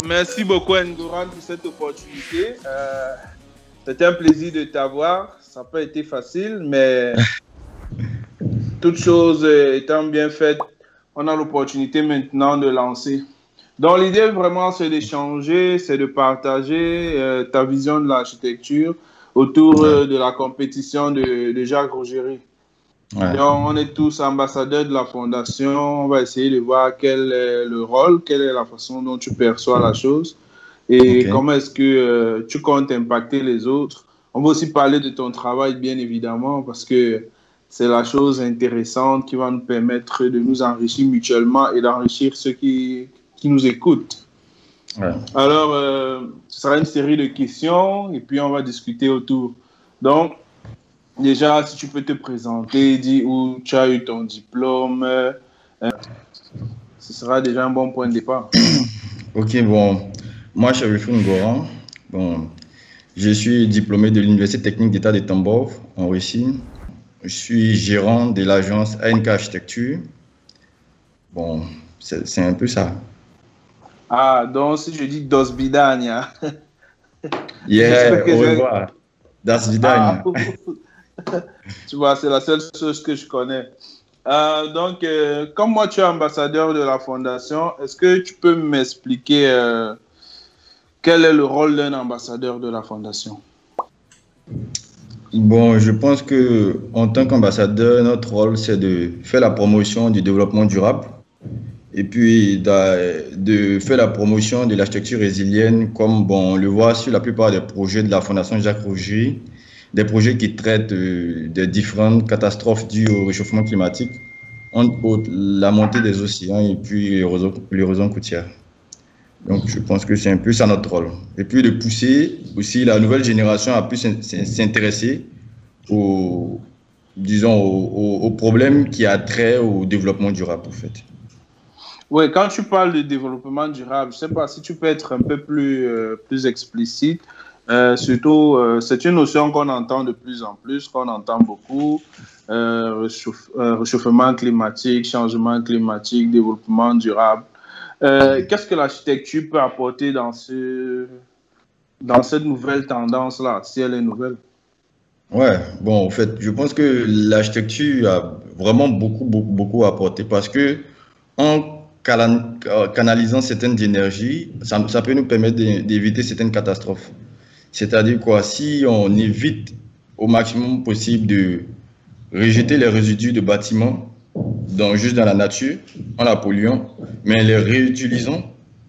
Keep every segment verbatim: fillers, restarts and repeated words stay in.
Merci beaucoup, Ngoran, pour cette opportunité. Euh, C'était un plaisir de t'avoir. Ça n'a pas été facile, mais toutes choses étant bien faites, on a l'opportunité maintenant de lancer. Donc, l'idée vraiment, c'est d'échanger, c'est de partager euh, ta vision de l'architecture autour euh, de la compétition de, de Jacques Rougerie. Ouais. Donc, on est tous ambassadeurs de la fondation. On va essayer de voir quel est le rôle, quelle est la façon dont tu perçois la chose et Ok. comment est-ce que euh, tu comptes impacter les autres. On va aussi parler de ton travail, bien évidemment, parce que c'est la chose intéressante qui va nous permettre de nous enrichir mutuellement et d'enrichir ceux qui, qui nous écoutent. Ouais. Alors, euh, ce sera une série de questions et puis on va discuter autour. Donc, déjà, si tu peux te présenter, dire où tu as eu ton diplôme, euh, ce sera déjà un bon point de départ. Ok, bon, moi, Cherifou Ngoran, bon, je suis diplômé de l'Université technique d'État de Tambov, en Russie. Je suis gérant de l'agence A N K Architecture. Bon, c'est c'est un peu ça. Ah, donc si je dis Dos Bidania, Yeah, j'espère que au j'ai... revoir. Das Ah, Vidania. tu vois, c'est la seule chose que je connais. Euh, donc, euh, comme moi, tu es ambassadeur de la fondation, est-ce que tu peux m'expliquer euh, quel est le rôle d'un ambassadeur de la fondation? Bon, je pense que en tant qu'ambassadeur, notre rôle, c'est de faire la promotion du développement durable et puis de, de faire la promotion de l'architecture résilienne, comme bon, on le voit sur la plupart des projets de la Fondation Jacques Rougerie, des projets qui traitent euh, des différentes catastrophes dues au réchauffement climatique, entre autres la montée des océans et puis l'érosion l'érosion côtière. Donc, je pense que c'est un peu ça notre rôle. Et puis de pousser aussi la nouvelle génération à plus s'intéresser aux, disons, aux, aux problèmes qui a trait au développement durable, en fait. Oui, quand tu parles de développement durable, je ne sais pas si tu peux être un peu plus, euh, plus explicite. Euh, surtout, euh, c'est une notion qu'on entend de plus en plus, qu'on entend beaucoup. Euh, réchauffe- euh, réchauffement climatique, changement climatique, développement durable. Euh, qu'est-ce que l'architecture peut apporter dans, ce, dans cette nouvelle tendance-là, si elle est nouvelle? Ouais, bon, en fait, je pense que l'architecture a vraiment beaucoup, beaucoup, beaucoup apporté parce que en cala- euh, canalisant certaines énergies, ça, ça peut nous permettre d'é- d'éviter certaines catastrophes. C'est-à-dire quoi, si on évite au maximum possible de rejeter les résidus de bâtiments dans, juste dans la nature, en la polluant, mais les réutilisant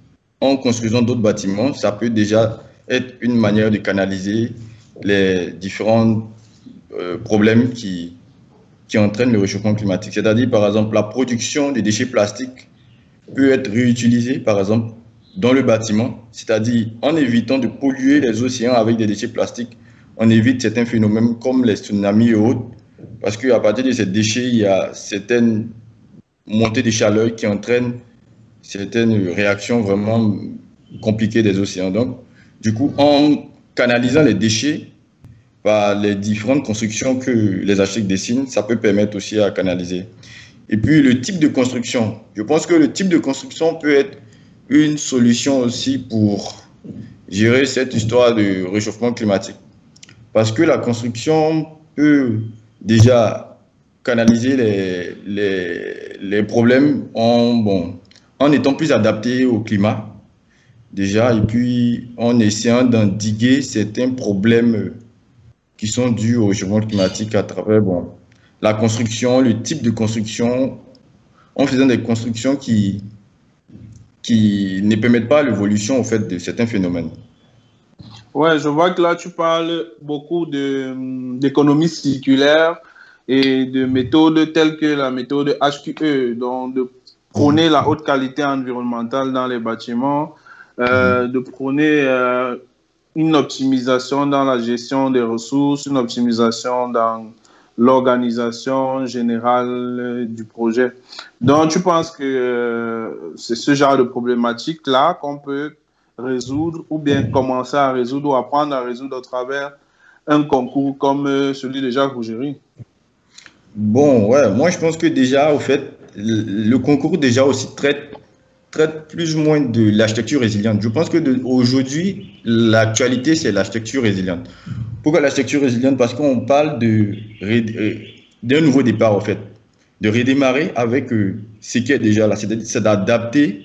en construisant d'autres bâtiments, ça peut déjà être une manière de canaliser les différents euh, problèmes qui, qui entraînent le réchauffement climatique. C'est-à-dire, par exemple, la production des déchets plastiques peut être réutilisée, par exemple, dans le bâtiment, c'est-à-dire en évitant de polluer les océans avec des déchets plastiques, on évite certains phénomènes comme les tsunamis et autres, parce qu'à partir de ces déchets, il y a certaines montées de chaleur qui entraînent certaines réactions vraiment compliquées des océans. Donc, du coup, en canalisant les déchets par les différentes constructions que les architectes dessinent, ça peut permettre aussi à canaliser. Et puis, le type de construction. Je pense que le type de construction peut être une solution aussi pour gérer cette histoire de réchauffement climatique. Parce que la construction peut déjà canaliser les, les, les problèmes en, bon, en étant plus adapté au climat, déjà, et puis en essayant d'endiguer certains problèmes qui sont dus au changement climatique à travers bon, la construction, le type de construction, en faisant des constructions qui, qui ne permettent pas l'évolution au fait, de certains phénomènes. Ouais, je vois que là, tu parles beaucoup de, d'économie circulaire et de méthodes telles que la méthode H Q E, donc de prôner la haute qualité environnementale dans les bâtiments, euh, de prôner euh, une optimisation dans la gestion des ressources, une optimisation dans l'organisation générale du projet. Donc, tu penses que euh, c'est ce genre de problématique-là qu'on peut résoudre ou bien commencer à résoudre ou apprendre à résoudre à travers un concours comme euh, celui de Jacques Rougerie? Bon, ouais, moi je pense que déjà, au fait, le, le concours déjà aussi traite traite plus ou moins de l'architecture résiliente. Je pense qu'aujourd'hui, l'actualité, c'est l'architecture résiliente. Pourquoi l'architecture résiliente? Parce qu'on parle de, d'un nouveau départ, en fait, de redémarrer avec euh, ce qui est déjà là, c'est d'adapter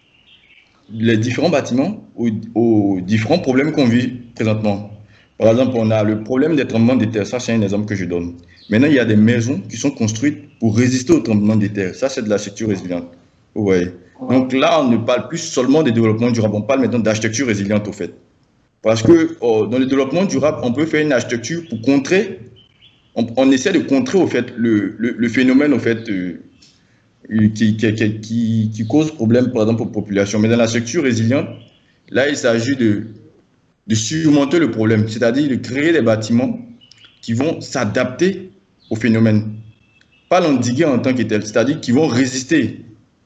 les différents bâtiments aux, aux différents problèmes qu'on vit présentement. Par exemple, on a le problème des tremblements de terre, ça c'est un exemple que je donne. Maintenant, il y a des maisons qui sont construites pour résister aux tremblements de terre, ça c'est de l'architecture résiliente. Ouais. Donc là, on ne parle plus seulement de développement durable, on parle maintenant d'architecture résiliente au fait. Parce que oh, dans le développement durable, on peut faire une architecture pour contrer, on, on essaie de contrer au fait le, le, le phénomène au fait euh, qui, qui, qui, qui cause problème par exemple aux populations. Mais dans l'architecture résiliente, là, il s'agit de, de surmonter le problème, c'est-à-dire de créer des bâtiments qui vont s'adapter au phénomène. Pas l'endiguer en tant que tel, c'est-à-dire qui vont résister.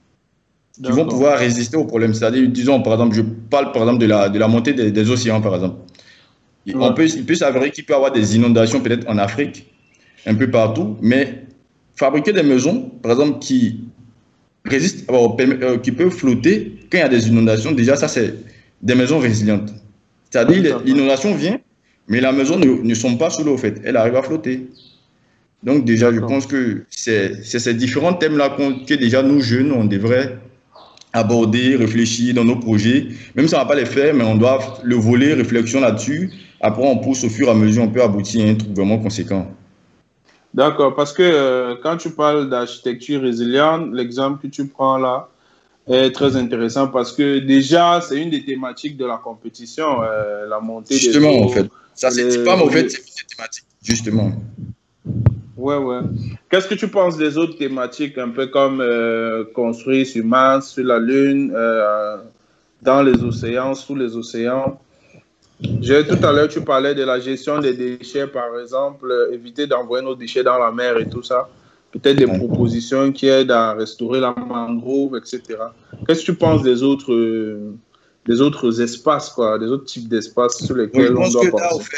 Qui vont pouvoir résister aux problèmes. C'est-à-dire, disons, par exemple, je parle par exemple de la, de la montée des, des océans, par exemple. Ouais. On peut, il peut s'avérer qu'il peut y avoir des inondations peut-être en Afrique, un peu partout, mais fabriquer des maisons, par exemple, qui résistent, euh, qui peuvent flotter quand il y a des inondations, déjà, ça, c'est des maisons résilientes. C'est-à-dire, l'inondation vient, mais la maison ne, ne sombre pas sous l'eau, en fait. Elle arrive à flotter. Donc, déjà, je pense que c'est ces différents thèmes-là que déjà, nous, jeunes, on devrait aborder, réfléchir dans nos projets. Même si on ne va pas les faire, mais on doit le voler, réflexion là-dessus. Après, on pousse au fur et à mesure, on peut aboutir à un truc vraiment conséquent. D'accord, parce que euh, quand tu parles d'architecture résiliente, l'exemple que tu prends là est très intéressant parce que déjà, c'est une des thématiques de la compétition, euh, la montée justement, des eaux. En fait. Ça, c'est les... pas, mais en fait, c'est une thématique, justement. Ouais, ouais. Qu'est-ce que tu penses des autres thématiques, un peu comme euh, construire sur Mars, sur la Lune, euh, dans les océans, sous les océans? J'ai, tout à l'heure, tu parlais de la gestion des déchets, par exemple, euh, éviter d'envoyer nos déchets dans la mer et tout ça. Peut-être des ouais. propositions qui aident à restaurer la mangrove, et cetera. Qu'est-ce que tu penses des autres, euh, des autres espaces, quoi, des autres types d'espaces sur lesquels on doit penser? Je pense que là, en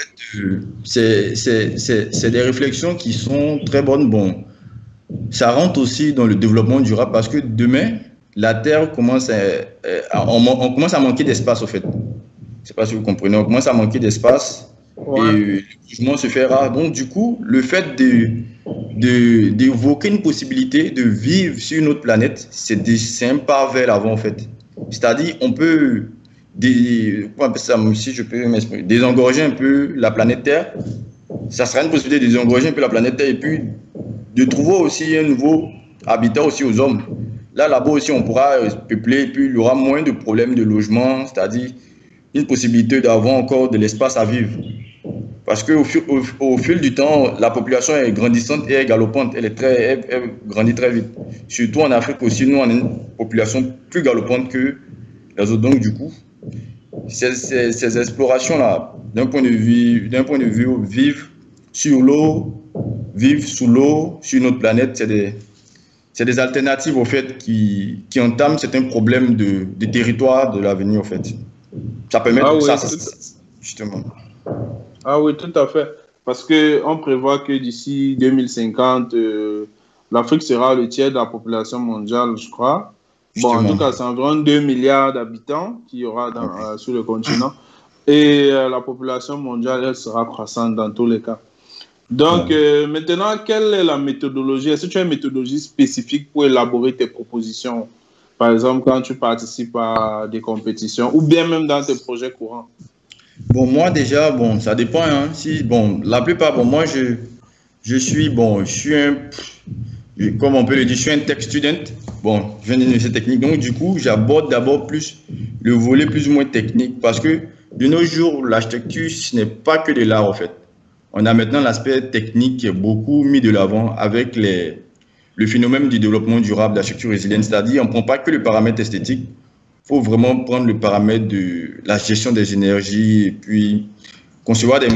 fait, c'est des réflexions qui sont très bonnes. Bon, ça rentre aussi dans le développement durable parce que demain, la Terre commence à, à on, on commence à manquer d'espace, en fait. Je ne sais pas si vous comprenez. On commence à manquer d'espace ouais. et le jugement se fait rare. Donc, du coup, le fait d'évoquer de, de, une possibilité de vivre sur une autre planète, c'est un pas vers l'avant, en fait. C'est-à-dire, on peut, des, ça, si je peux m'exprimer, désengorger un peu la planète Terre. Ça sera une possibilité de désengorger un peu la planète Terre et puis de trouver aussi un nouveau habitat aussi aux hommes. Là, là-bas aussi, on pourra peupler et puis il y aura moins de problèmes de logement, c'est-à-dire une possibilité d'avoir encore de l'espace à vivre. Parce qu'au au, au fil du temps, la population est grandissante et est galopante. Elle, est très, elle, elle grandit très vite. Surtout en Afrique aussi, nous, on a une population plus galopante que les autres. Donc, du coup, ces, ces, ces explorations-là, d'un point de vue, d'un point de vue, vivre sur l'eau, vivre sous l'eau, sur notre planète, c'est des, c'est des alternatives, au fait, qui, qui entament certains problèmes de, de territoire de l'avenir, au fait. Ça permet ah de oui, ça, tout... justement. Ah oui, tout à fait. Parce qu'on prévoit que d'ici deux mille cinquante, euh, l'Afrique sera le tiers de la population mondiale, je crois. Justement. Bon, en tout cas, c'est environ deux milliards d'habitants qu'il y aura dans, okay. euh, sur le continent. Et euh, la population mondiale, elle sera croissante dans tous les cas. Donc, ouais. euh, maintenant, quelle est la méthodologie? Est-ce que tu as une méthodologie spécifique pour élaborer tes propositions? Par exemple, quand tu participes à des compétitions ou bien même dans tes projets courants? Bon, moi déjà, bon, ça dépend. Hein. Si, bon, la plupart, bon, moi, je, je suis, bon, je suis un, comme on peut le dire, je suis un tech student. Bon, je viens d'une université technique. Donc, du coup, j'aborde d'abord plus le volet plus ou moins technique parce que de nos jours, l'architecture, ce n'est pas que de l'art, en fait. On a maintenant l'aspect technique qui est beaucoup mis de l'avant avec les, le phénomène du développement durable, l'architecture résiliente. C'est-à-dire, on ne prend pas que le paramètre esthétique. Il faut vraiment prendre le paramètre de la gestion des énergies et puis concevoir des,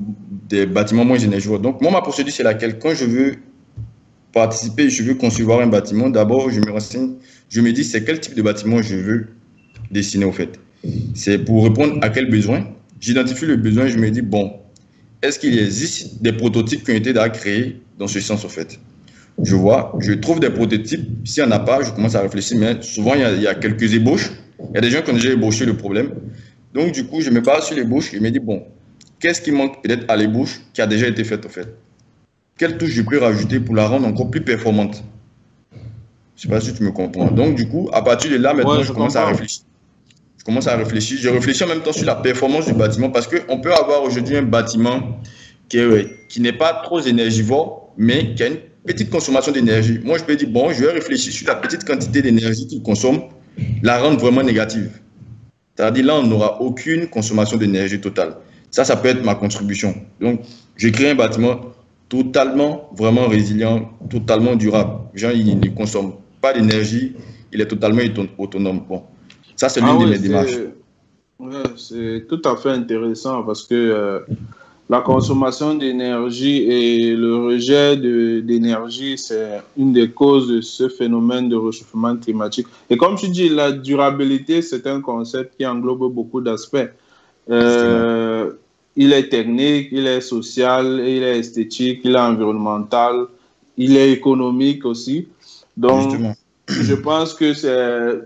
des bâtiments moins énergivores. Donc, moi, ma procédure, c'est laquelle? Quand je veux participer, je veux concevoir un bâtiment, d'abord, je me renseigne, je me dis, c'est quel type de bâtiment je veux dessiner, au fait. C'est pour répondre à quel besoin. J'identifie le besoin et je me dis, bon, est-ce qu'il existe des prototypes qui ont été créés dans ce sens, au fait? je vois, je trouve des prototypes. S'il n'y en a pas, je commence à réfléchir, mais souvent, il y a, il y a quelques ébauches. Il y a des gens qui ont déjà ébauché le problème. Donc, du coup, je me base sur l'ébauche et je me dis, bon, qu'est-ce qui manque peut-être à l'ébauche qui a déjà été faite, en fait? Quelle touche je peux rajouter pour la rendre encore plus performante? Je ne sais pas si tu me comprends. Donc, du coup, à partir de là, maintenant, Ouais, je je commence à comprends. réfléchir. Je commence à réfléchir. Je réfléchis en même temps sur la performance du bâtiment parce qu'on peut avoir aujourd'hui un bâtiment qui est, qui n'est pas trop énergivore, mais qui a une petite consommation d'énergie. Moi, je peux dire, bon, je vais réfléchir sur la petite quantité d'énergie qu'il consomme, la rendre vraiment négative. C'est-à-dire, là, on n'aura aucune consommation d'énergie totale. Ça, ça peut être ma contribution. Donc, j'ai créé un bâtiment totalement, vraiment résilient, totalement durable. Genre, il ne consomme pas d'énergie, il est totalement autonome. Bon, ça, c'est Ah l'une de oui, mes démarches. c'est ouais, c'est tout à fait intéressant parce que euh, la consommation d'énergie et le rejet de- d'énergie, c'est une des causes de ce phénomène de réchauffement climatique. Et comme tu dis, la durabilité, c'est un concept qui englobe beaucoup d'aspects. Justement. Euh, il est technique, il est social, il est esthétique, il est environnemental, il est économique aussi. Donc, Justement. je pense que c'est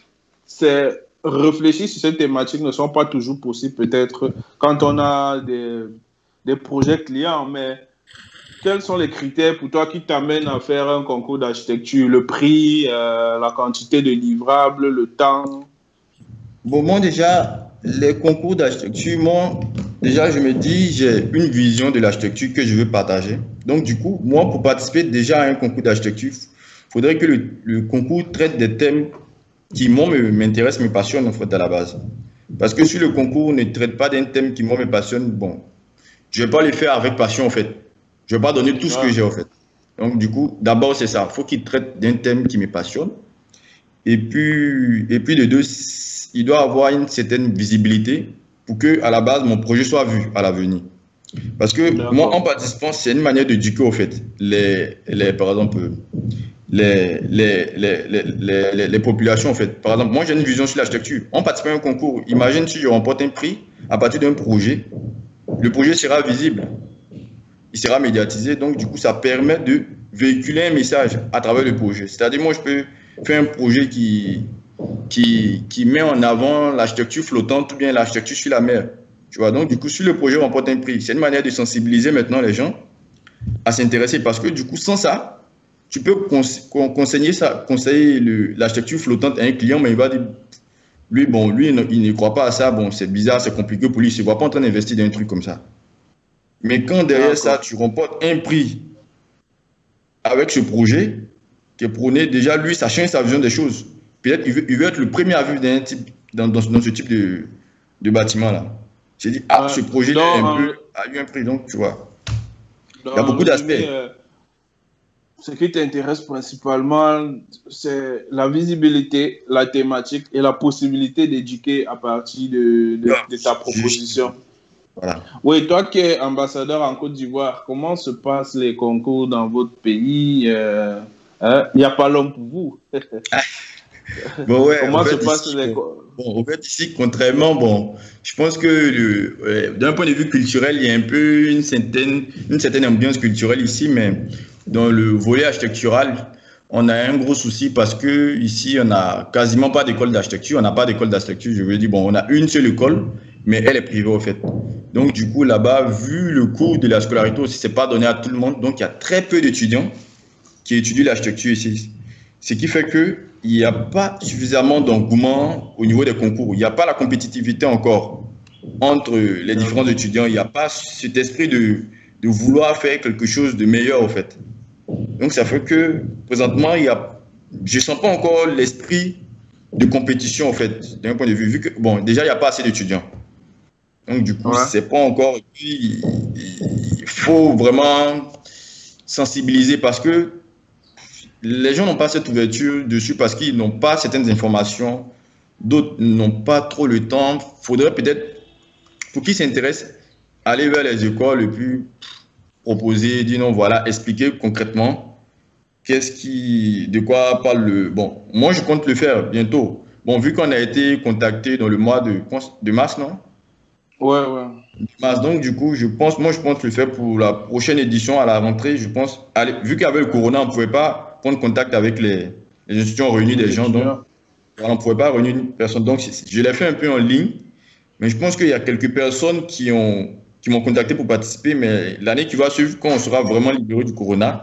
c'est réfléchir sur cette thématique ne sont pas toujours possibles, peut-être quand on a des, des projets clients, mais quels sont les critères pour toi qui t'amènent à faire un concours d'architecture? Le prix, euh, la quantité de livrables, le temps? Bon, moi, déjà, les concours d'architecture, moi, déjà, je me dis, j'ai une vision de l'architecture que je veux partager. Donc, du coup, moi, pour participer déjà à un concours d'architecture, il faudrait que le, le concours traite des thèmes qui, moi, me- m'intéressent, me passionnent, en fait, à la base. Parce que si le concours ne traite pas d'un thème qui, moi, me passionne, bon, je ne vais pas le faire avec passion, en fait. Je ne vais pas donner tout ce que Ouais. j'ai, en fait. Donc, du coup, d'abord, c'est ça. Il faut qu'il traite d'un thème qui me passionne. Et puis, et puis de deux, il doit avoir une certaine visibilité pour que, à la base, mon projet soit vu à l'avenir. Parce que moi, en D'accord. participant, c'est une manière d'éduquer, au fait, les, les, par exemple, les, les, les, les, les, les populations, en fait. Par exemple, moi, j'ai une vision sur l'architecture. En participant à un concours, imagine si je remporte un prix à partir d'un projet, le projet sera visible, il sera médiatisé, donc du coup, ça permet de véhiculer un message à travers le projet. C'est-à-dire, moi, je peux faire un projet qui, qui, qui met en avant l'architecture flottante ou bien l'architecture sur la mer. Tu vois, donc du coup, si le projet remporte un prix, c'est une manière de sensibiliser maintenant les gens à s'intéresser parce que du coup, sans ça, tu peux conseiller, ça, conseiller l'architecture flottante à un client, mais il va dire, lui, bon, lui, il ne, il ne croit pas à ça, bon, c'est bizarre, c'est compliqué pour lui, il ne se voit pas en train d'investir dans un truc comme ça. Mais quand derrière ça, D'accord. tu remportes un prix avec ce projet, qui est prôné, déjà, lui, ça change sa vision des choses. Peut-être qu'il veut, il veut être le premier à vivre dans, un type, dans, dans, dans ce type de, de bâtiment-là. J'ai dit, ah, Ouais. ce projet Donc, un en, peu, a eu un prix, donc tu vois. donc, Il y a en beaucoup résumé, d'aspects. euh, ce qui t'intéresse principalement, c'est la visibilité, la thématique et la possibilité d'éduquer à partir de, de, de ta Juste, proposition. voilà. Oui, toi qui es ambassadeur en Côte d'Ivoire, comment se passent les concours dans votre pays? Euh, hein? Il n'y a pas l'homme pour vous. Bon, ouais, en Comment se fait, passent ici, les bon, concours? bon, en fait, ici, contrairement, bon, je pense que le- ouais, d'un point de vue culturel, il y a un peu une certaine, une certaine ambiance culturelle ici, mais dans le volet architectural, on a un gros souci parce que ici, on n'a quasiment pas d'école d'architecture. On n'a pas d'école d'architecture. Je veux dire, bon, on a une seule école, mais elle est privée, au fait. Donc, du coup, là-bas, vu le coût de la scolarité aussi, c'est pas donné à tout le monde. Donc, il y a très peu d'étudiants qui étudient l'architecture ici. Ce qui fait qu'il n'y a pas suffisamment d'engouement au niveau des concours. Il n'y a pas la compétitivité encore entre les différents D'accord. étudiants. Il n'y a pas cet esprit de, de vouloir faire quelque chose de meilleur, en fait. Donc, ça fait que présentement, il y a, je ne sens pas encore l'esprit de compétition, en fait, d'un point de vue. Vu que, bon, déjà, il n'y a pas assez d'étudiants. Donc, du coup, Ouais. c'est pas encore. Et puis, il faut vraiment sensibiliser parce que les gens n'ont pas cette ouverture dessus parce qu'ils n'ont pas certaines informations. D'autres n'ont pas trop le temps. Il faudrait peut-être, pour qui s'intéressent, aller vers les écoles et puis proposer, dire non, voilà, expliquer concrètement qu'est-ce qui, de quoi parle le. Bon, moi, je compte le faire bientôt. Bon, vu qu'on a été contacté dans le mois de, de mars, non? Ouais, ouais. Donc, du coup, je pense, moi, je pense le faire pour la prochaine édition à la rentrée. Je pense, allez, vu qu'avec le Corona, on ne pouvait pas prendre contact avec les, les institutions réunies des Les gens. Donc, étudiants. voilà, on ne pouvait pas réunir une personne. Donc, je l'ai fait un peu en ligne. Mais je pense qu'il y a quelques personnes qui ont, qui m'ont contacté pour participer. Mais l'année qui va suivre, quand on sera vraiment libéré du Corona,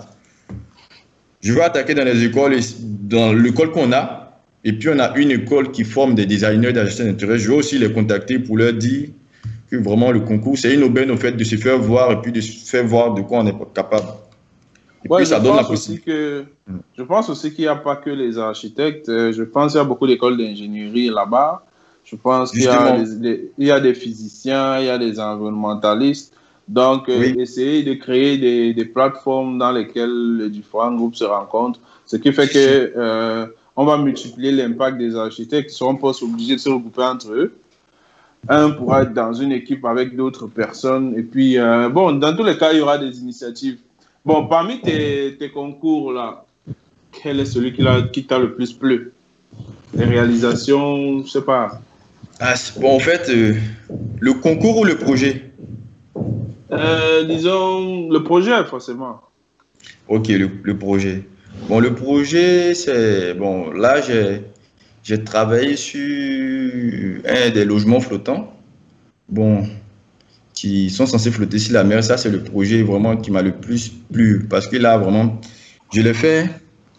je vais attaquer dans les écoles, dans l'école qu'on a. Et puis, on a une école qui forme des designers de la gestion d'intérêt. Je vais aussi les contacter pour leur dire que vraiment le concours, c'est une aubaine au fait de se faire voir et puis de se faire voir de quoi on est capable. Et Ouais, puis, je ça donne la pense aussi possibilité. que je pense aussi qu'il n'y a pas que les architectes. Euh, Je pense qu'il y a beaucoup d'écoles d'ingénierie là-bas. Je pense qu'il y a Justement, des, des- il y a des physiciens, il y a des environnementalistes. Donc, euh, oui, essayer de créer des, des plateformes dans lesquelles les différents groupes se rencontrent, ce qui fait que euh, on va multiplier l'impact des architectes. Ils seront pas obligés de se regrouper entre eux. Un pourra être dans une équipe avec d'autres personnes. Et puis, euh, bon, dans tous les cas, il y aura des initiatives. Bon, parmi tes, tes concours, là, quel est celui qui, qui t'a le plus plu? Les réalisations, je sais pas. ah, bon, en fait, euh, le concours ou le projet? Euh, disons, le projet, forcément. Ok, le, le projet. Bon, le projet, c'est. Bon, là, j'ai j'ai travaillé sur un des logements flottants. Bon, qui sont censés flotter sur la mer. Ça, c'est le projet vraiment qui m'a le plus plu. Parce que là, vraiment, je l'ai fait,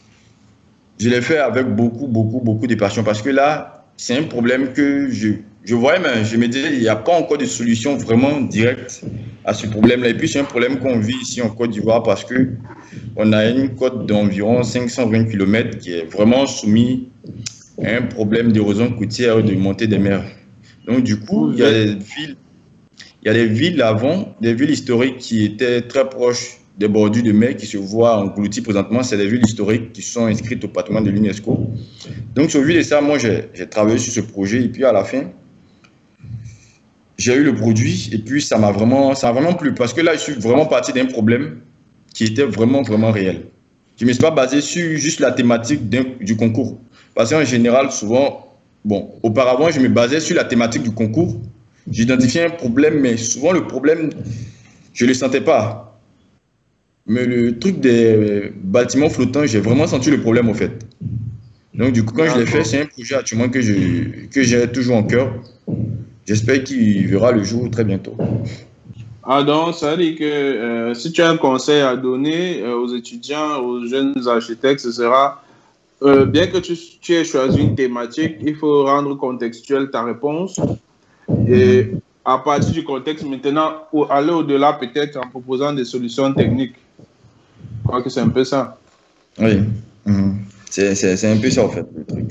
je l'ai fait avec beaucoup, beaucoup, beaucoup de passion. Parce que là, c'est un problème que je, je voyais, mais je me disais, il n'y a pas encore de solution vraiment directe à ce problème-là. Et puis, c'est un problème qu'on vit ici en Côte d'Ivoire parce que on a une côte d'environ cinq cent vingt kilomètres qui est vraiment soumise à un problème d'érosion côtière et de montée des mers. Donc, du coup, Vous il y a vivez. des villes il y a des villes avant, des villes historiques qui étaient très proches des bordures de mer qui se voient englouties présentement. C'est des villes historiques qui sont inscrites au patrimoine de l'UNESCO. Donc, au vu de ça, moi, j'ai travaillé sur ce projet. Et puis, à la fin, j'ai eu le produit. Et puis, ça m'a vraiment, ça a vraiment plu. Parce que là, je suis vraiment parti d'un problème qui était vraiment, vraiment réel. Je ne me suis pas basé sur juste la thématique du concours. Parce qu'en général, souvent, bon, auparavant, je me basais sur la thématique du concours. J'identifiais un problème, mais souvent le problème, je ne le sentais pas. Mais le truc des bâtiments flottants, j'ai vraiment senti le problème, au fait. Donc, du coup, quand je l'ai fait, D'accord. c'est un projet actuellement que je, que j'ai toujours en cœur. J'espère qu'il verra le jour très bientôt. Ah donc, ça veut dire que euh, si tu as un conseil à donner euh, aux étudiants, aux jeunes architectes, ce sera, euh, bien que tu, tu aies choisi une thématique, il faut rendre contextuelle ta réponse. Et à partir du contexte, maintenant, aller au-delà peut-être en proposant des solutions techniques. Je crois que c'est un peu ça. Oui, mmh. C'est un peu ça, en fait, le truc.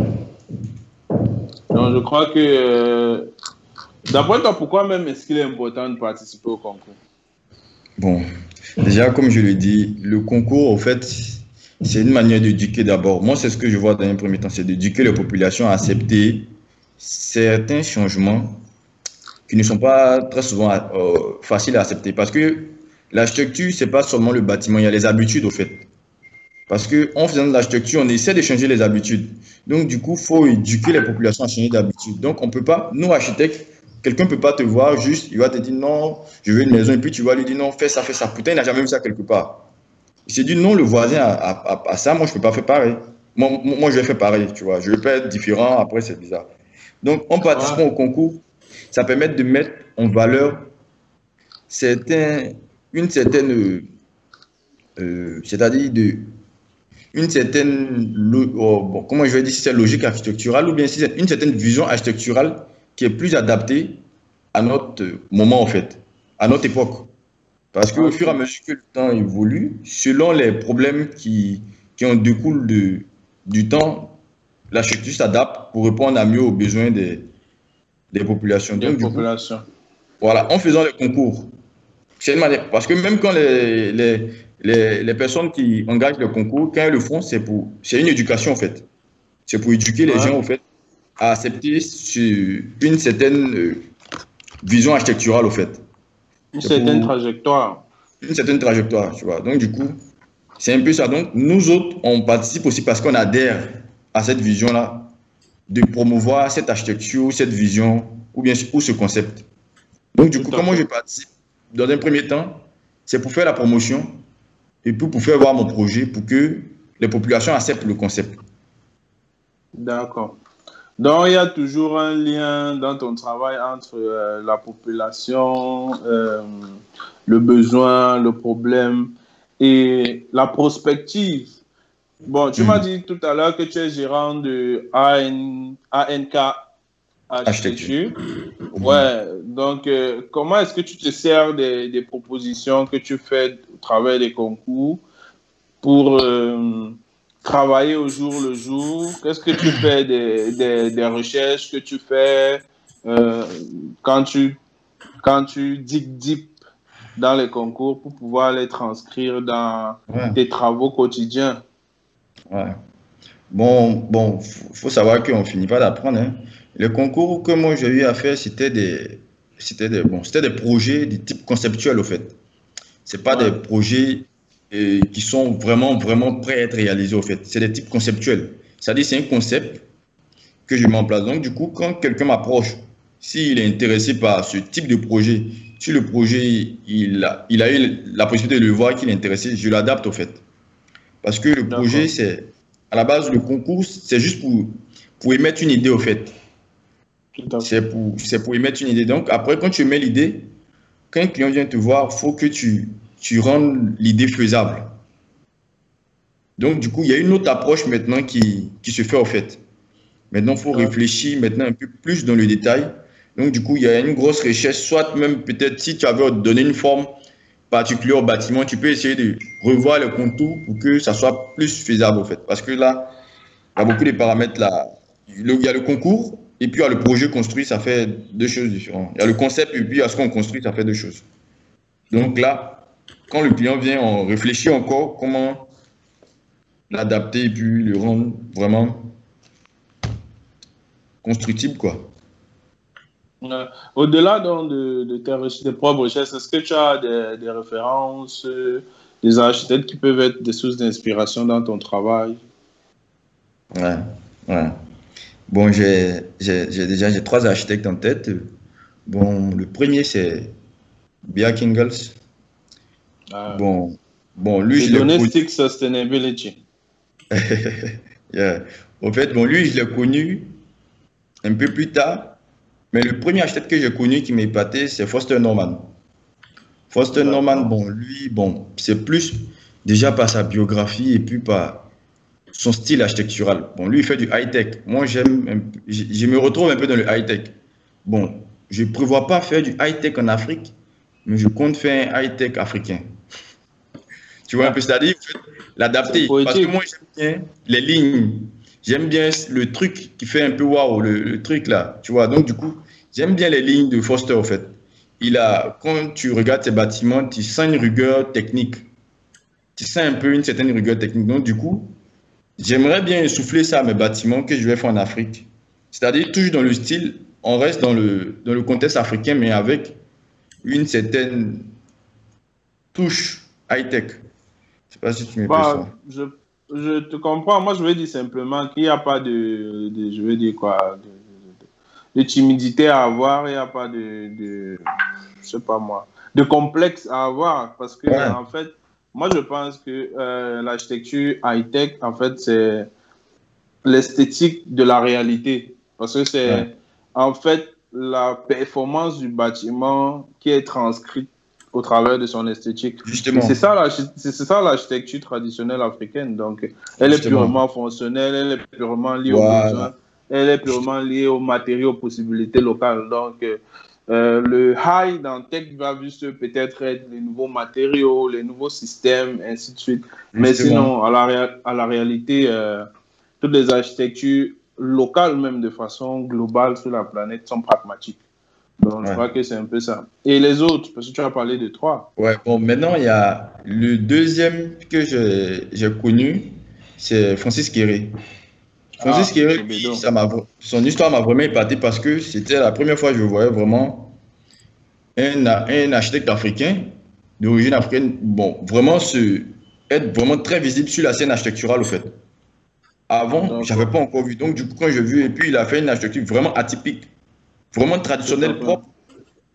Donc, je crois que, euh, d'après toi, pourquoi même est-ce qu'il est important de participer au concours? Bon, déjà, comme je le dis, le concours, en fait, c'est une manière d'éduquer d'abord. Moi, c'est ce que je vois dans un premier temps, c'est d'éduquer les populations à accepter certains changements qui ne sont pas très souvent euh, faciles à accepter. Parce que l'architecture, ce n'est pas seulement le bâtiment, il y a les habitudes, au fait. Parce qu'en faisant de l'architecture, on essaie de changer les habitudes. Donc, du coup, il faut éduquer les populations à changer d'habitude. Donc, on ne peut pas, nous, architectes, quelqu'un ne peut pas te voir juste, il va te dire non, je veux une maison, et puis tu vas lui dire non, fais ça, fais ça. Pourtant, il n'a jamais vu ça quelque part. Il s'est dit non, le voisin a, a, a, a ça, moi, je ne peux pas faire pareil. Moi, moi, je vais faire pareil, tu vois. Je ne vais pas être différent, après, c'est bizarre. Donc, en participant Ouais. au concours, ça permet de mettre en valeur certains, une certaine, euh, c'est-à-dire de une certaine, oh, bon, comment je vais dire si c'est logique architecturale ou bien si c'est une certaine vision architecturale qui est plus adaptée à notre moment, en fait, à notre époque. Parce qu'au Ok. fur et à mesure que le temps évolue, selon les problèmes qui, qui en découlent de, du temps, l'architecture s'adapte pour répondre à mieux aux besoins des, des populations. Des Donc, du coup, populations. voilà, en faisant les concours, c'est une manière, parce que même quand les, les, les, les personnes qui engagent le concours, quand elles le font, c'est pour, c'est une éducation en fait. C'est pour éduquer les Ouais. gens en fait à accepter sur une certaine euh, vision architecturale en fait. Une C'est certaine pour trajectoire. une certaine trajectoire, tu vois. Donc du coup, c'est un peu ça. Donc nous autres, on participe aussi parce qu'on adhère à cette vision-là de promouvoir cette architecture, cette vision ou bien ou ce concept. Donc, du Tout coup, à comment fait. je participe? Dans un premier temps, c'est pour faire la promotion et puis pour faire voir mon projet pour que les populations acceptent le concept. D'accord. Donc, il y a toujours un lien dans ton travail entre euh, la population, euh, le besoin, le problème et la prospective. Bon, tu m'as Mhm. dit tout à l'heure que tu es gérant de A N, A N K Architecture. Architecture. Mhm. Ouais, donc euh, comment est-ce que tu te sers des, des propositions que tu fais au travers des concours pour euh, travailler au jour le jour? Qu'est-ce que tu fais des, des, des recherches que tu fais euh, quand tu, quand tu digues deep dans les concours pour pouvoir les transcrire dans Ouais, tes travaux quotidiens? ouais. Bon, bon, faut faut savoir qu'on finit pas d'apprendre, hein. Les concours que moi j'ai eu à faire, c'était des, c'était des, bon, c'était des projets de type conceptuel, au fait. C'est pas des Ouais, projets euh, qui sont vraiment, vraiment prêts à être réalisés, au fait. C'est des types conceptuels. C'est-à-dire, c'est un concept que je mets en place. Donc, du coup, quand quelqu'un m'approche, s'il est intéressé par ce type de projet, si le projet, il a, il a eu la possibilité de le voir, qu'il est intéressé, je l'adapte, au fait. Parce que le projet, d'accord. c'est, à la base, le concours, c'est juste pour, pour émettre une idée, au fait. Tout à fait. C'est pour, c'est pour émettre une idée. Donc, après, quand tu émets l'idée, quand un client vient te voir, il faut que tu, tu rendes l'idée faisable. Donc, du coup, il y a une autre approche maintenant qui, qui se fait, au fait. Maintenant, il faut Ouais. réfléchir maintenant un peu plus dans le détail. Donc, du coup, il y a une grosse recherche, soit même peut-être si tu avais donné une forme particulière au bâtiment, tu peux essayer de revoir les contours pour que ça soit plus faisable, au fait. Parce que là, il y a beaucoup de paramètres là. Le- il y a le concours et puis il y a le projet construit, ça fait deux choses différentes. Il y a le concept et puis il y a ce qu'on construit, ça fait deux choses. Donc là, quand le client vient, on réfléchit encore comment l'adapter et puis le rendre vraiment constructible, quoi. Ouais. Au-delà donc de, de tes, recherches- tes propres recherches, est-ce que tu as des, des références, euh, des architectes qui peuvent être des sources d'inspiration dans ton travail? Ouais, ouais. Bon, j'ai j'ai- j'ai déjà j'ai trois architectes en tête. Bon, le premier, c'est Bjarke Ingels. Euh, Bon, bon, lui, de je l'ai connu. Domestic Sustainability. Yeah. Au fait, bon, lui, je l'ai connu un peu plus tard. Mais le premier architecte que j'ai connu qui m'a épaté, c'est Foster Norman. Foster Norman, D'accord. bon, lui, bon, c'est plus déjà par sa biographie et puis par son style architectural. Bon, lui, il fait du high-tech. Moi, j'aime, un peu- je, je me retrouve un peu dans le high-tech. Bon, je ne prévois pas faire du high-tech en Afrique, mais je compte faire un high-tech africain. Tu vois un peu, Ah, c'est-à-dire c'est l'adapter. Parce que poétique. moi, j'aime bien les lignes. J'aime bien le truc qui fait un peu waouh, le, le truc là. Tu vois, donc du coup, j'aime bien les lignes de Foster, en fait. Il a, quand tu regardes ses bâtiments, tu sens une rigueur technique. Tu sens un peu une certaine rigueur technique. Donc, du coup, j'aimerais bien souffler ça à mes bâtiments que je vais faire en Afrique. C'est-à-dire, toujours dans le style, on reste dans le, dans le contexte africain, mais avec une certaine touche high-tech. Je sais pas si tu me fais ça. Bah, je, je te comprends. Moi, je veux dire simplement qu'il n'y a pas de, de- je veux dire quoi, de, de- de timidité à avoir, il n'y a pas de, de, je sais pas moi, de complexe à avoir. Parce que, Ouais, en fait, moi, je pense que euh, l'architecture high-tech, en fait, c'est l'esthétique de la réalité. Parce que ouais, c'est, en fait, la performance du bâtiment qui est transcrite au travers de son esthétique. Et c'est justement, ça, l'archi- c'est c'est ça l'architecture traditionnelle africaine. Donc, elle est justement. purement fonctionnelle, elle est purement liée aux Voilà. besoins, elle est Juste- purement liée aux matériaux, aux possibilités locales. Donc, euh, euh, le high dans tech va juste peut-être être les nouveaux matériaux, les nouveaux systèmes, ainsi de suite. Mais Justement. sinon, à la, réa- à la réalité, euh, toutes les architectures locales, même de façon globale sur la planète, sont pragmatiques. Donc, je Ouais. crois que c'est un peu ça. Et les autres, parce que tu as parlé de trois. Ouais. Bon, maintenant, il y a le deuxième que j'ai j'ai connu, c'est Francis Kéré. Francis Ah, Kéré, lui, Québedo. ça m'a, son histoire m'a vraiment épaté parce que c'était la première fois que je voyais vraiment un, un architecte africain, d'origine africaine, bon, vraiment se, être vraiment très visible sur la scène architecturale, au fait. Avant, je n'avais D'accord. pas encore vu. Donc, du coup, quand j'ai vu, et puis il a fait une architecture vraiment atypique, vraiment Tout à traditionnelle, fait. propre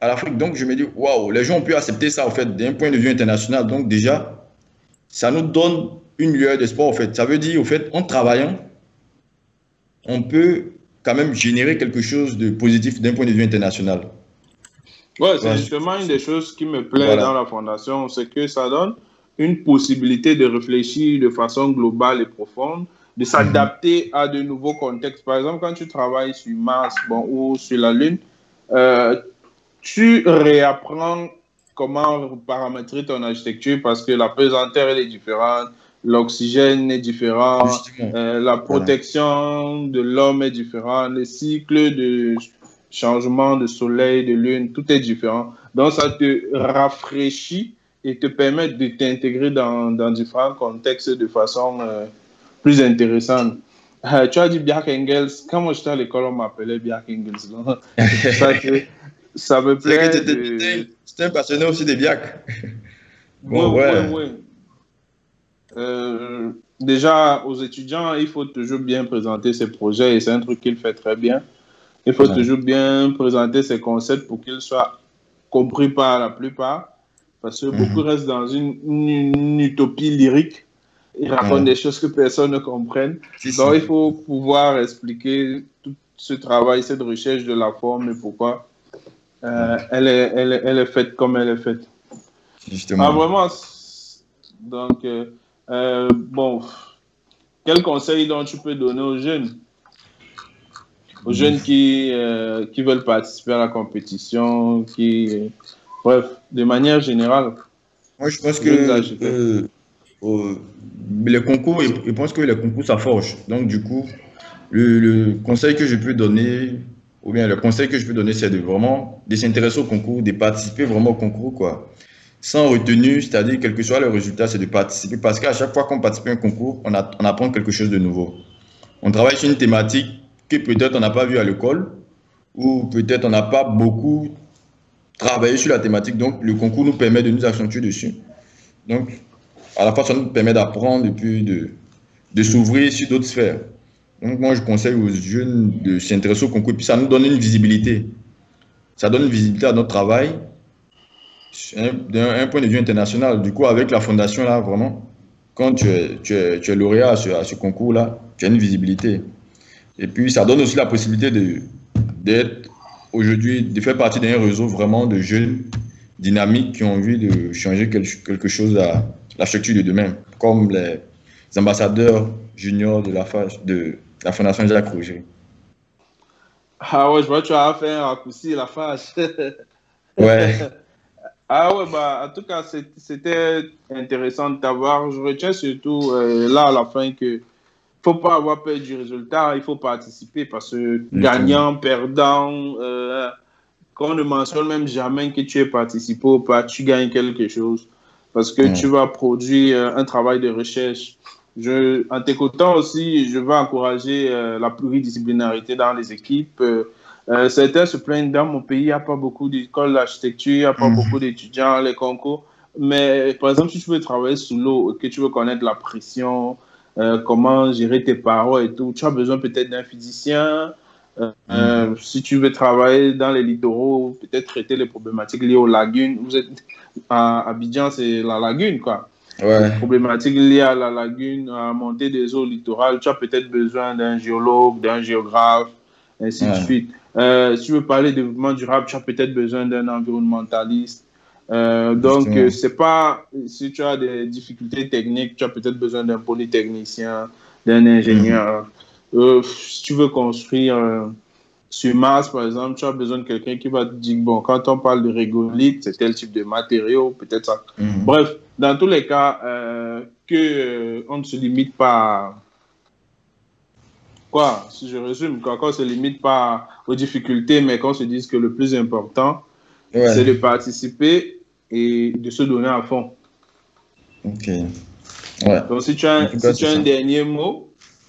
à l'Afrique. Donc, je me dis, waouh, les gens ont pu accepter ça, en fait, d'un point de vue international. Donc, déjà, ça nous donne une lueur d'espoir, en fait. Ça veut dire, en fait, en travaillant, on peut quand même générer quelque chose de positif d'un point de vue international. Ouais, c'est justement une des choses qui me plaît voilà. dans la fondation, c'est que ça donne une possibilité de réfléchir de façon globale et profonde, de s'adapter mm-hmm. à de nouveaux contextes. Par exemple, quand tu travailles sur Mars, bon, ou sur la Lune, euh, tu réapprends comment paramétrer ton architecture parce que la pesanteur elle est différente, l'oxygène est différent, euh, la protection voilà. de l'homme est différente, les cycles de changement de soleil, de lune, tout est différent. Donc, ça te rafraîchit et te permet de t'intégrer dans, dans différents contextes de façon euh, plus intéressante. Euh, tu as dit Bjarke Ingels. Quand moi j'étais à l'école, on m'appelait Bjarke Ingels. C'est ça que ça me plaît. C'est que de... un passionné aussi des Bjarke. Bon, oui, ouais. oui, oui. Euh, déjà, aux étudiants, il faut toujours bien présenter ses projets et c'est un truc qu'il fait très bien. Il faut ouais. toujours bien présenter ses concepts pour qu'ils soient compris par la plupart. Parce que mm-hmm. beaucoup restent dans une, une, une utopie lyrique. Ils racontent ouais. des choses que personne ne comprenne. Si, Donc, si. il faut pouvoir expliquer tout ce travail, cette recherche de la forme et pourquoi euh, elle, est, elle, est, elle est faite comme elle est faite. Justement. Ah, vraiment. Donc, euh, euh, bon, quel conseil donc tu peux donner aux jeunes aux jeunes qui, euh, qui veulent participer à la compétition, qui, bref, de manière générale. Moi, je pense que euh, euh, les concours, je pense que les concours, ça forge. Donc, du coup, le, le conseil que je peux donner, ou bien le conseil que je peux donner, c'est de vraiment de s'intéresser au concours, de participer vraiment au concours, quoi. Sans retenue, c'est-à-dire, quel que soit le résultat, c'est de participer. Parce qu'à chaque fois qu'on participe à un concours, on, a, on apprend quelque chose de nouveau. On travaille sur une thématique que peut-être on n'a pas vu à l'école, ou peut-être on n'a pas beaucoup travaillé sur la thématique. Donc, le concours nous permet de nous accentuer dessus. Donc, à la fois, ça nous permet d'apprendre et puis de, de s'ouvrir sur d'autres sphères. Donc, moi, je conseille aux jeunes de s'intéresser au concours. Et puis, ça nous donne une visibilité. Ça donne une visibilité à notre travail d'un point de vue international. Du coup, avec la fondation, là, vraiment, quand tu es, tu es, tu es lauréat à ce, à ce concours-là, tu as une visibilité. Et puis, ça donne aussi la possibilité d'être aujourd'hui, de faire partie d'un réseau vraiment de jeunes dynamiques qui ont envie de changer quelque chose à la structure de demain, comme les ambassadeurs juniors de la, de la Fondation Jacques Rougerie. Ah ouais, je vois que tu as fait un raccourci, la fâche. Ouais. Ah ouais, bah, en tout cas, c'était intéressant de t'avoir. Je retiens surtout euh, là à la fin que faut pas avoir peur du résultat, il faut participer parce que gagnant, perdant, euh, qu'on ne mentionne même jamais que tu es participé ou pas, tu gagnes quelque chose parce que mmh. tu vas produire un travail de recherche. Je, en t'écoutant aussi, je vais encourager euh, la pluridisciplinarité dans les équipes. Euh, euh, certains se plaignent dans mon pays, il n'y a pas beaucoup d'écoles d'architecture, il n'y a pas mmh. beaucoup d'étudiants, les concours. Mais par exemple, si tu veux travailler sous l'eau, que tu veux connaître la pression, Euh, comment gérer tes paroles et tout. Tu as besoin peut-être d'un physicien. Euh, mmh. euh, si tu veux travailler dans les littoraux, peut-être traiter les problématiques liées aux lagunes. Vous êtes à Abidjan, c'est la lagune, quoi. Ouais. Les problématiques liées à la lagune, à la montée des eaux littorales. Tu as peut-être besoin d'un géologue, d'un géographe, ainsi ouais. de suite. Euh, si tu veux parler de développement durable, tu as peut-être besoin d'un environnementaliste. Euh, donc, euh, c'est pas, si tu as des difficultés techniques, tu as peut-être besoin d'un polytechnicien, d'un ingénieur. Mmh. Euh, si tu veux construire euh, sur Mars, par exemple, tu as besoin de quelqu'un qui va te dire, bon, quand on parle de régolithe, c'est tel type de matériaux, peut-être ça. Mmh. Bref, dans tous les cas, euh, que, euh, on ne se limite pas, quoi, si je résume, quoi, qu'on ne se limite pas aux difficultés, mais qu'on se dise que le plus important, ouais. c'est de participer et de se donner à fond. Ok. Ouais. Donc, si tu as, un, cas, si tu as un dernier mot.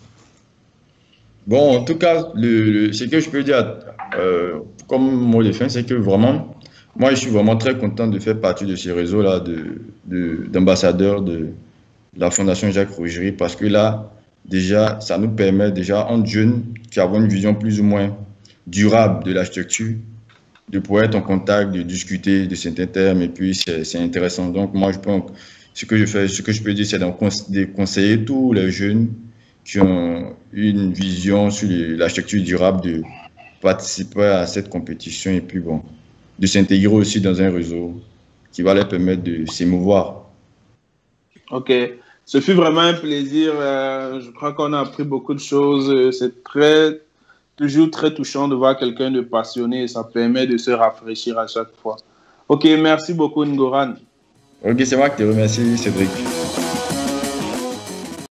Bon, en tout cas, le, le, ce que je peux dire euh, comme mot de fin, c'est que vraiment, moi, je suis vraiment très content de faire partie de ce réseau-là d'ambassadeurs de, de, de la Fondation Jacques Rougerie parce que là, déjà, ça nous permet, déjà, en jeunes qui avons une vision plus ou moins durable de la structure, de pouvoir être en contact, de discuter de certains termes, et puis c'est intéressant. Donc, moi, je pense, ce que je fais, ce que je peux dire, c'est de conseiller tous les jeunes qui ont une vision sur l'architecture durable de participer à cette compétition et puis bon, de s'intégrer aussi dans un réseau qui va leur permettre de s'émouvoir. Ok, ce fut vraiment un plaisir. Euh, je crois qu'on a appris beaucoup de choses. C'est très, toujours très touchant de voir quelqu'un de passionné et ça permet de se rafraîchir à chaque fois. Ok, merci beaucoup Ngoran. Ok, c'est moi qui te remercie, Cédric.